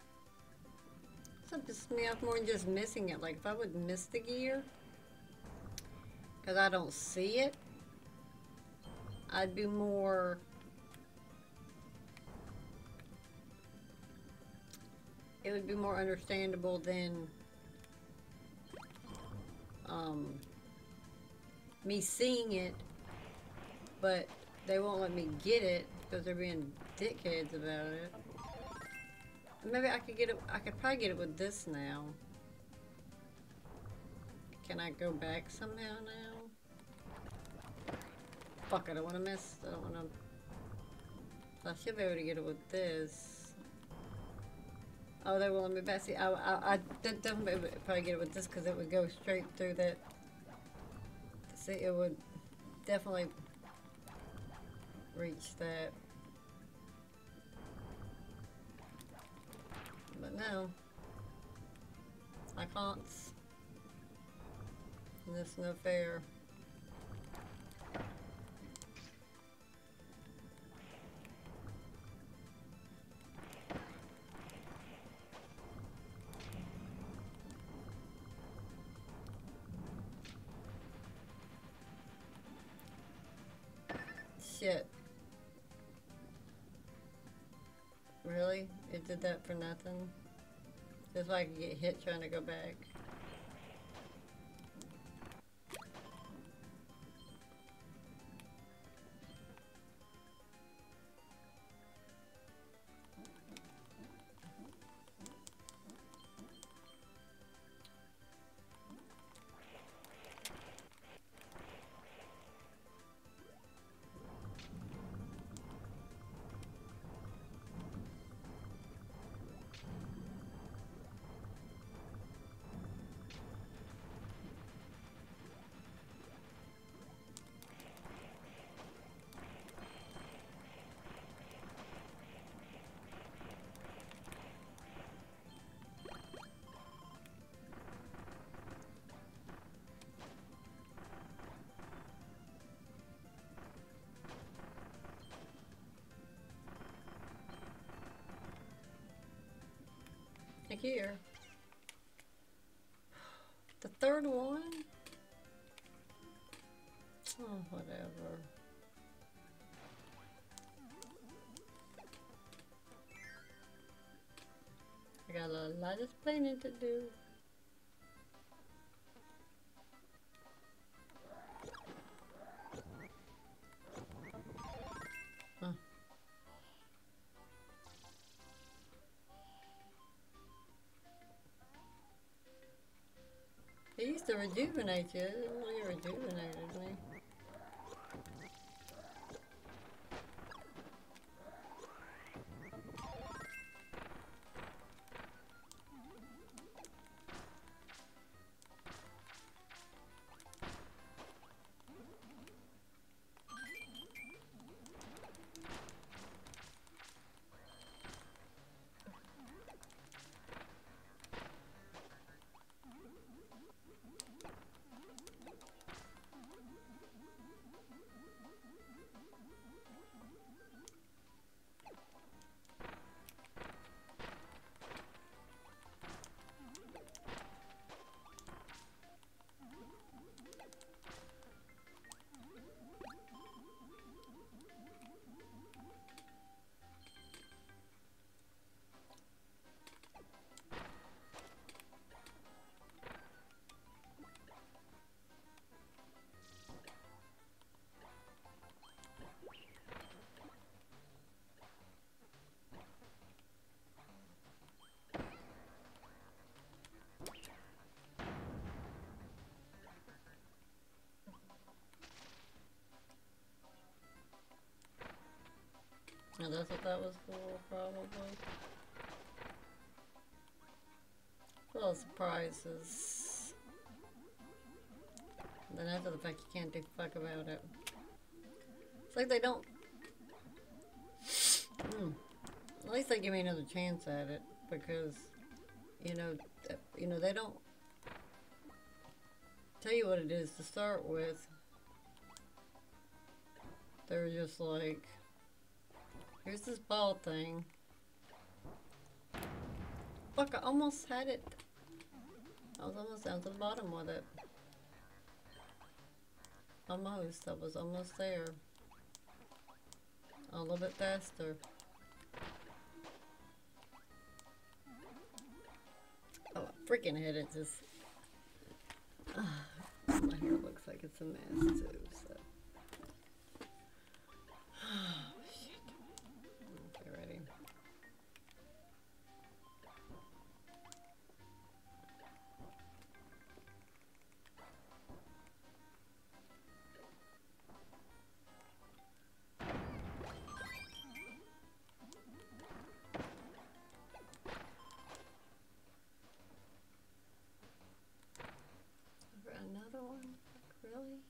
So pissed me off more than just missing it. Like, if I would miss the gear, because I don't see it, I'd be more... It would be more understandable than me seeing it, but they won't let me get it because they're being dickheads about it. Maybe I could get it. I could probably get it with this now. Can I go back somehow now? Fuck! I don't want to miss. I don't want to. I should be able to get it with this. Oh, they won't let me back. See, I definitely probably get it with this because it would go straight through that. See, it would definitely reach that. But no, I can't. And that's no fair. Shit. Really? It did that for nothing? Just so I could get hit trying to go back. here. The third one? Oh, whatever. I got a lot of explaining to do. Huh. He used to rejuvenate you. It didn't really rejuvenated me. Now that's what that was for, probably. Little surprises. Then after the fact, you can't do fuck about it. It's like they don't. At least they give me another chance at it, because you know they don't tell you what it is to start with. They're just like, here's this ball thing. Fuck, I almost had it. I was almost down to the bottom with it. Almost. I was almost there. A little bit faster. Oh, I freaking hit it. Just. My hair looks like it's a mess too, so. Another one? Really?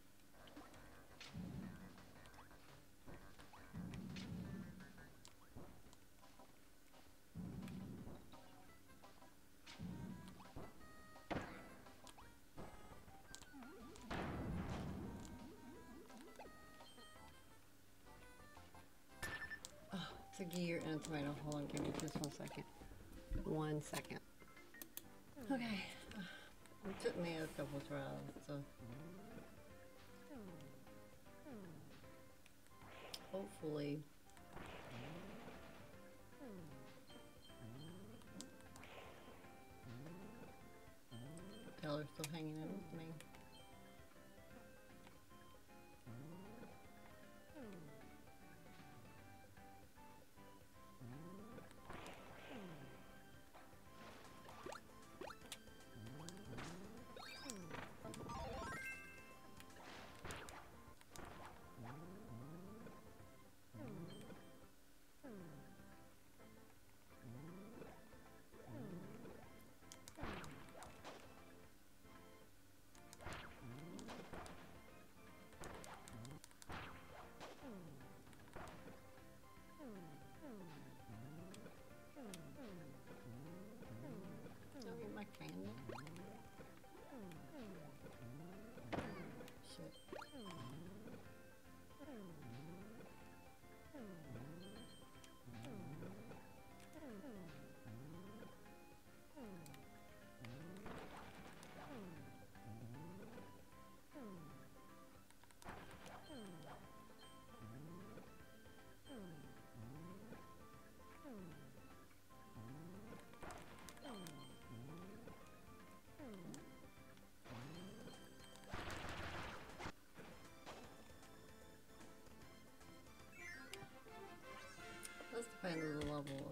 Oh, it's a gear and a tomato. Hold on, give me just 1 second. 1 second. Okay. It took me a couple tries, so hopefully y'all are still hanging in with me.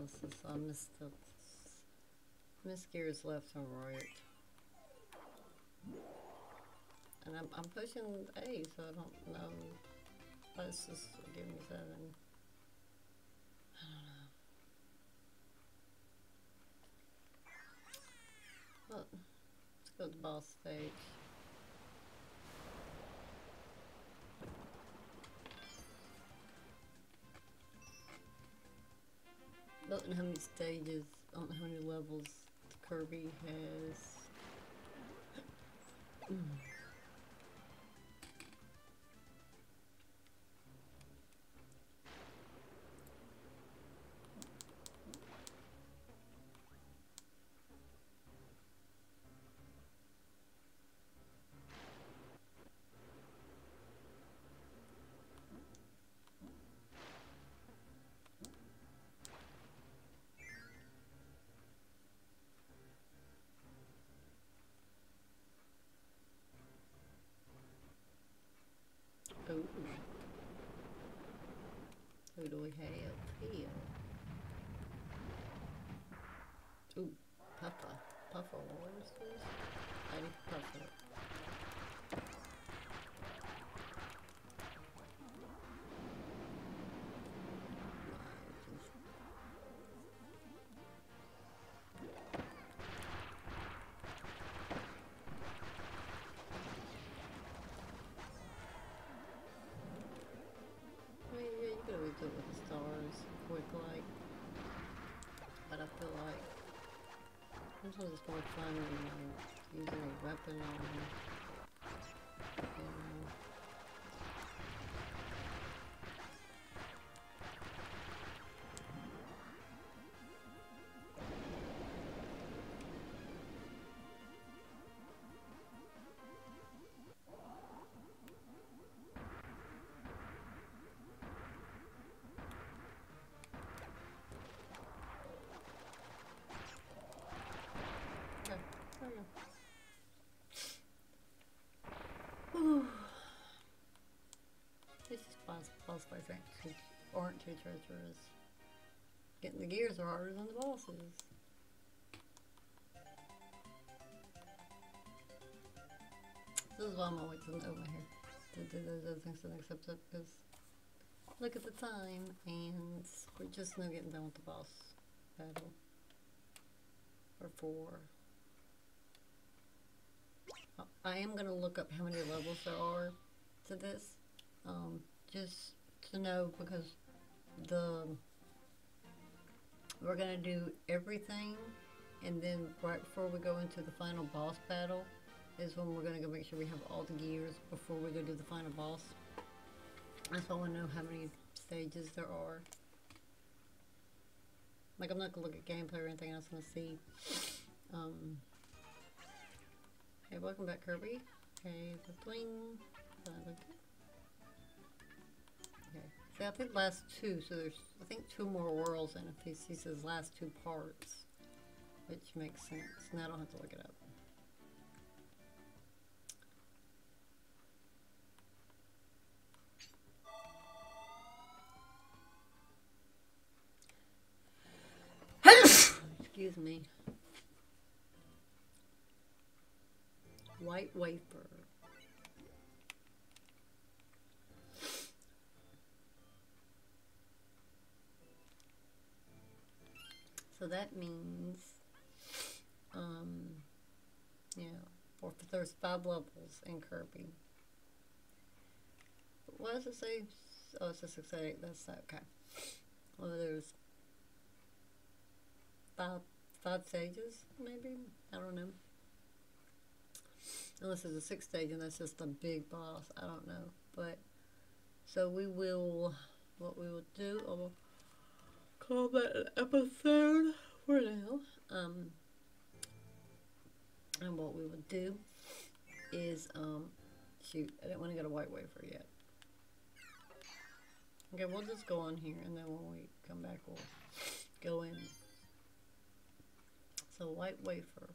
bosses. I missed gears left and right. And I'm pushing A, so I don't know. Let's just give me 7. I don't know. Well, let's go to the boss stage. I don't know how many stages, I don't know how many levels Kirby has. Oh, who do we have here? Ooh, Puffer Monsters? I need Puffer. You could always do it with the stars, quick like. But I feel like sometimes it's more fun when using a weapon on, you know. These boss fights aren't too treacherous. Getting the gears are harder than the bosses. This is why I'm always over here to do those other things to the next episode, because look at the time and we're just now getting done with the boss battle. Or 4. I am going to look up how many levels there are to this, just to know, because we're going to do everything, and then right before we go into the final boss battle is when we're going to go make sure we have all the gears before we go do the final boss. That's why I want to know how many stages there are. Like, I'm not going to look at gameplay or anything, I just want to see. Hey, welcome back, Kirby. Okay, the bling. Okay. See, I think last 2, so there's, I think 2 more worlds in it. He says last 2 parts, which makes sense. Now I don't have to look it up. Excuse me. White wafer. So that means, yeah, or if there's 5 levels in Kirby. What does it say? Oh, it's just 6, 8. That's okay. Well, there's 5 stages, maybe? I don't know. Unless there's a 6th stage and that's just a big boss. I don't know. But, so we will, what we will do, I will call that an episode for now. And what we will do is, shoot, I didn't want to go to white wafer yet. Okay, we'll just go on here, and then when we come back, we'll go in. So white wafer.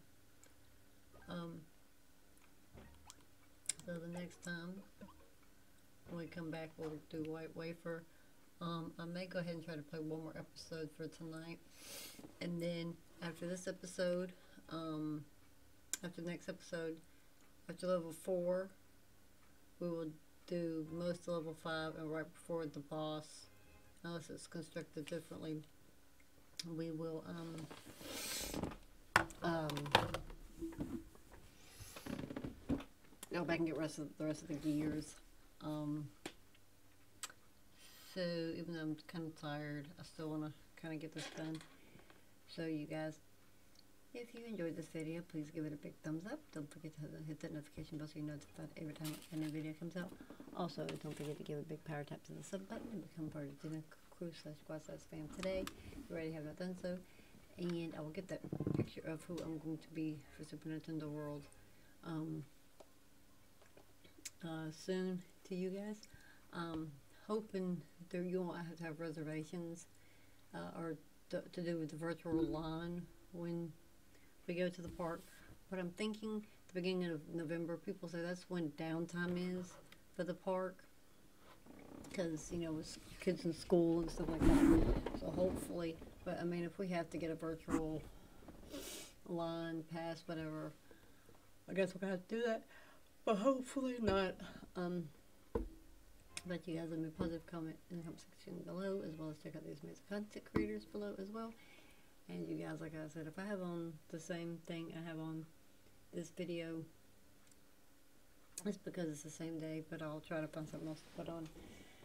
So the next time when we come back, we'll do white wafer. I may go ahead and try to play one more episode for tonight, and then after this episode, after the next episode, after level 4, we will do most of level 5, and right before the boss, unless it's constructed differently, we will go back and get the rest of the gears. So even though I'm kind of tired, I still want to kind of get this done. So you guys, if you enjoyed this video, please give it a big thumbs up. Don't forget to hit that notification bell so you're notified every time a new video comes out. Also, don't forget to give a big power tap to the sub button and become part of Jenna Crew/Squad/Fam today. If you already have not done so. And I will get that picture of who I'm going to be for Super Nintendo World soon to you guys. Hoping that you won't have to have reservations or to do with the virtual line when we go to the park. What I'm thinking, the beginning of November, people say that's when downtime is for the park, because you know, with kids in school and stuff like that. So hopefully, but I mean, if we have to get a virtual line pass, whatever, I guess we're gonna have to do that. But hopefully not. But you guys leave me a positive comment in the comment section below, as well as check out these amazing content creators below as well. And you guys, like I said, if I have on the same thing I have on this video, it's because it's the same day, but I'll try to find something else to put on.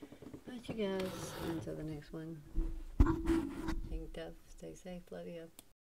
But you guys, until the next one, hang tough, stay safe, love you.